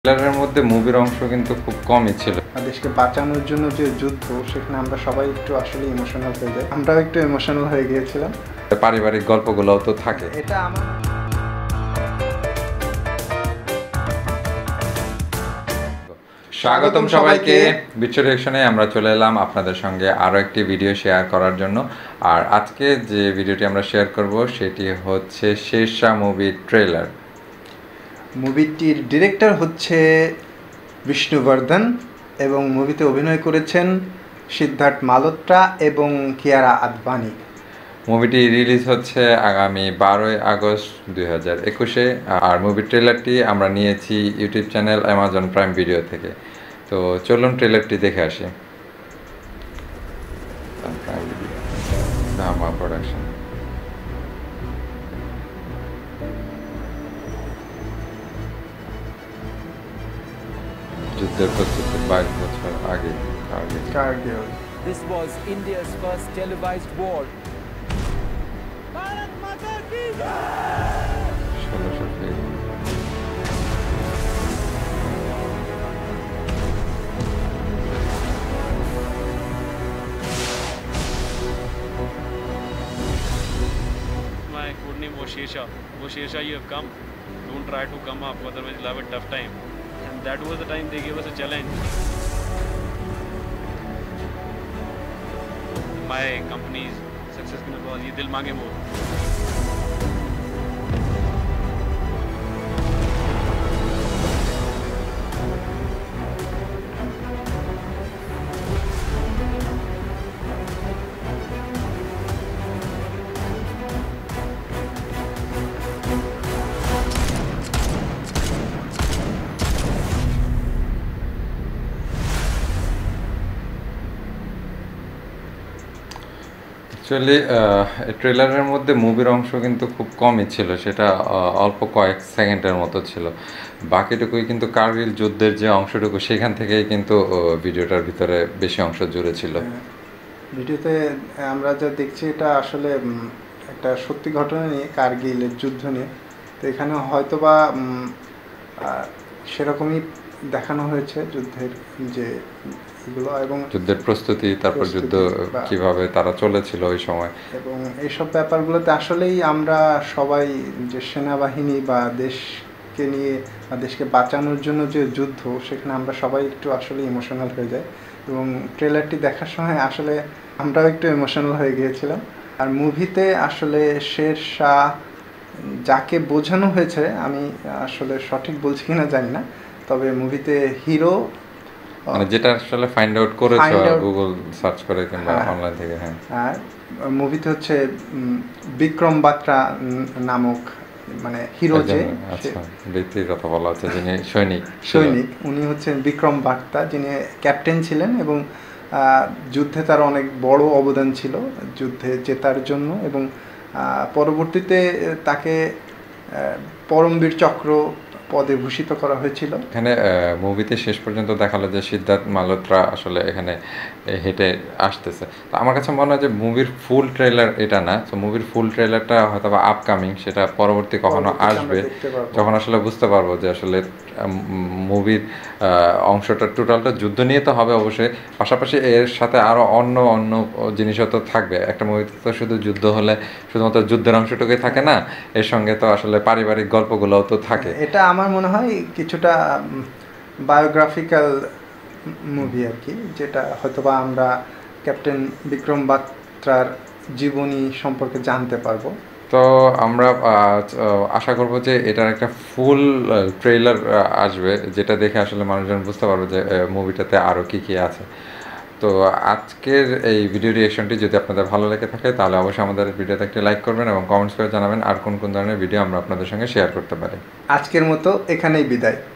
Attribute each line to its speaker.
Speaker 1: ট্রেলারের মধ্যে মুভির অংশ কিন্তু খুব কমই ছিল।
Speaker 2: দেশকে বাঁচানোর জন্য যে যুদ্ধ, সেখানে আমরা সবাই একটু আসলে ইমোশনাল হয়ে যাই। আমরাও একটু ইমোশনাল হয়ে গিয়েছিলাম।
Speaker 1: পারিবারিক গল্পগুলোও তো থাকে।
Speaker 2: এটা আমার
Speaker 1: স্বাগতম সবাইকে। বitshoreaction আমরা চলে এলাম আপনাদের সঙ্গে আরও একটি ভিডিও শেয়ার করার জন্য। আর আজকে যে ভিডিওটি আমরা শেয়ার করব সেটি হচ্ছে শেরশাহ মুভির ট্রেলার।
Speaker 2: মুভিটির ডিরেক্টর হচ্ছে বিষ্ণু বর্ধন এবং মুভিতে অভিনয় করেছেন সিদ্ধার্থ মালহোত্রা এবং কিয়ারা আদভানি।
Speaker 1: মুভিটি রিলিজ হচ্ছে আগামী 12ই আগস্ট 2021-এ। আর মুভির ট্রেলারটি আমরা নিয়েছি YouTube channel Amazon Prime Video থেকে। তো চলুন ট্রেলারটি দেখে আসি। প্রোডাকশন। যুদ্ধের প্রস্তুতি 22 বছর আগে
Speaker 2: Kargil.
Speaker 3: This was India's first televised war.
Speaker 1: 1600 feet.
Speaker 4: My code name was Shershaah. Shershaah, you have come. Don't try to come up, otherwise you'll have a tough time. And that was the time they gave us a challenge. My company's success was ye dil mange more.
Speaker 1: Actually ট্রেলারের মধ্যে মুভির অংশ কিন্তু খুব কমই ছিল, সেটা অল্প কয়েক সেকেন্ডের মতো ছিল। বাকিটুকুই কিন্তু কার্গিল যুদ্ধের যে অংশটুকু সেখান থেকেই কিন্তু ভিডিওটার ভিতরে বেশি অংশ জুড়ে ছিল।
Speaker 2: ভিডিওতে আমরা যা দেখছি এটা আসলে একটা সত্যি ঘটনা নিয়ে, কার্গিলের যুদ্ধ নিয়ে। তো এখানে হয়তোবা সেরকমই দেখানো হয়েছে যুদ্ধের যে এগুলো এবং
Speaker 1: যুদ্ধের প্রস্তুতি, তারপর যুদ্ধ কিভাবে তারা চলেছিল ওই সময়,
Speaker 2: এবং এইসব ব্যাপারগুলোতে আসলেই আমরা সবাই যে সেনাবাহিনী বা দেশকে নিয়ে বা দেশকে বাঁচানোর জন্য যে যুদ্ধ, সেখানে আমরা সবাই একটু আসলে ইমোশনাল হয়ে যাই। এবং ট্রেলারটি দেখার সময় আসলে আমরাও একটু ইমোশনাল হয়ে গিয়েছিলাম। আর মুভিতে আসলে শেরশাহ যাকে বোঝানো হয়েছে, আমি আসলে সঠিক বলছি কিনা জানি না, তবে মুভিতে হিরো
Speaker 1: মানে যেটা আসলে ফাইন্ড আউট করেছো গুগল সার্চ করে কিংবা অনলাইন থেকে। হ্যাঁ,
Speaker 2: আর মুভিতে হচ্ছে বিক্রম বাত্রা নামক মানে হিরো, যে
Speaker 1: ব্যক্তির কথা বলা হচ্ছে, যিনি সৈনিক,
Speaker 2: উনি হচ্ছেন বিক্রম বাত্রা, যিনি ক্যাপ্টেন ছিলেন এবং যুদ্ধে তার অনেক বড় অবদান ছিল যুদ্ধে জেতার জন্য। এবং পরবর্তীতে তাকে পরমবীর চক্র পদে ভূষিত করা হয়েছিল।
Speaker 1: এখানে মুভিতে শেষ পর্যন্ত দেখালো যে সিদ্ধার্থ মালহোত্রা আসলে এখানে হেঁটে আসতেছে। তো আমার কাছে মনে হয় যে মুভির ফুল ট্রেলার এটা না, তো মুভির ফুল ট্রেলারটা হয়তো বা আপকামিং, সেটা পরবর্তী কখনো আসবে, যখন আসলে বুঝতে পারবো যে আসলে মুভির অংশটা টোটালটা যুদ্ধ নিয়ে তো হবে অবশ্যই, পাশাপাশি এর সাথে আরও অন্য জিনিসও তো থাকবে। একটা মুভিতে তো শুধু যুদ্ধ হলে শুধুমাত্র যুদ্ধের অংশটুকুই থাকে না, এর সঙ্গে তো আসলে পারিবারিক গল্পগুলোও তো থাকে।
Speaker 2: এটা আমার মনে হয় কিছুটা বায়োগ্রাফিক্যাল মুভি আর কি, যেটা হয়তোবা আমরা ক্যাপ্টেন বিক্রম বাত্রার জীবনী সম্পর্কে জানতে পারবো।
Speaker 1: তো আমরা আশা করব যে এটার একটা ফুল ট্রেলার আসবে, যেটা দেখে আসলে মানুষজন বুঝতে পারবে যে মুভিটাতে আরও কী কী আছে। তো আজকের এই ভিডিও রিঅ্যাকশনটি যদি আপনাদের ভালো লেগে থাকে, তাহলে অবশ্যই আমাদের ভিডিওতে একটি লাইক করবেন এবং কমেন্টস করে জানাবেন আর কোন কোন ধরনের ভিডিও আমরা আপনাদের সঙ্গে শেয়ার করতে পারি।
Speaker 2: আজকের মতো এখানেই বিদায়।